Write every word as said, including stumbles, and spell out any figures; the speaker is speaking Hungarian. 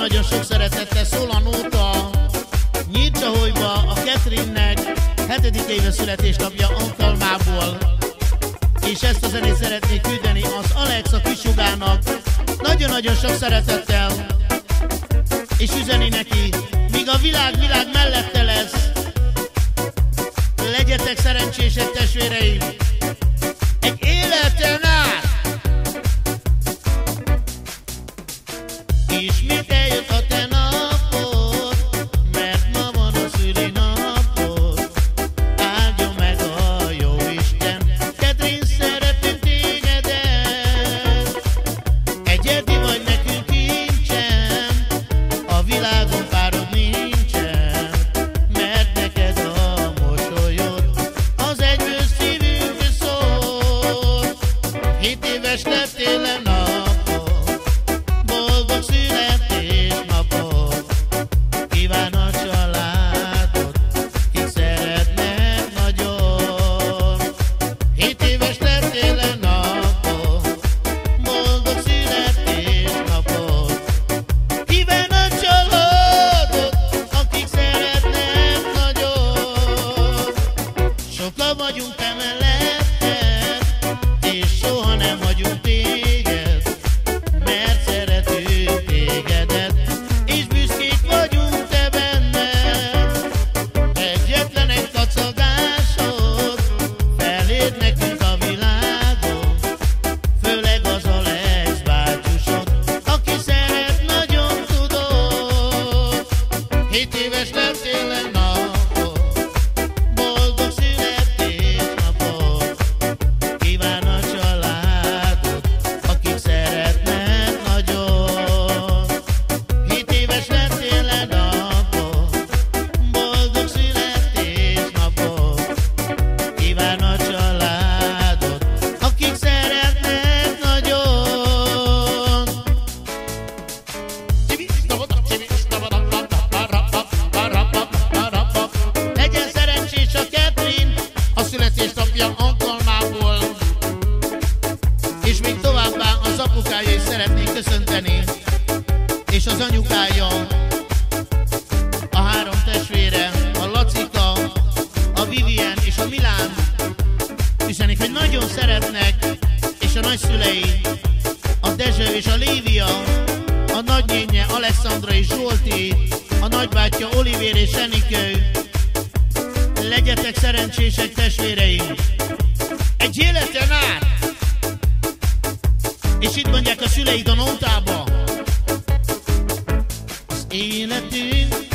nagyon-nagyon sok szeretettel szól a nóta Nyírcsaholyba a Ketrinnek hetedik éve születésnapja alkalmából. És ezt a zenét szeretnék küldeni az Alex a Kisugának nagyon-nagyon sok szeretettel, és üzeni neki, míg a világ, világ mellette lesz. Legyetek szerencsések, testvéreim! Egy életen át! Ismét eljött a te napod, mert ma van a szülinapod. Áldjon meg a jó Isten, Ketrin, szeretünk tégedet. Egyedi vagy nekünk kincsen, a világon párod nincsen, mert neked a mosolyod az egyből szívünkbe szól. Hét éves lettél le napon, boldog születésnapod. Kíván a családod, kik szeretnek nagyon. Hét éves lettél le napon, boldog születésnapod. Kíván a családod, akik szeretnek nagyon. Sokan vagyunk te melletted, és soha nem hagyunk téged, mert szeretünk tégedet, és büszkék vagyunk te benned. Egyetlen egy kacagásod feléd nekünk a világon, főleg az Alex bátyusod, aki szeret nagyon, tudod. Hét éves lettél le napon, boldog születésnapod. Kíván a családod, akik szeretnek nagyon. Hét éves lettél le napon, boldog születésnapod. Kíván a családod, akik szeretnek nagyon. Legyen szerencsés a Ketrin a születésnapja alkalmából, és még továbbá az apukája is szeretnék köszönteni, és az anyukája, a három testvére, a Lacika, a Vivien és a Milán üzenik, hogy nagyon szeretnek, és a nagyszülei, a Dezső és a Lívia, a nagynénye Alexandra és Zsolti, a nagybátyja Olivér és Enikő. Legyetek szerencsések, testvéreim! Egy életen át! És itt mondják a szüleid a nótába: az életünk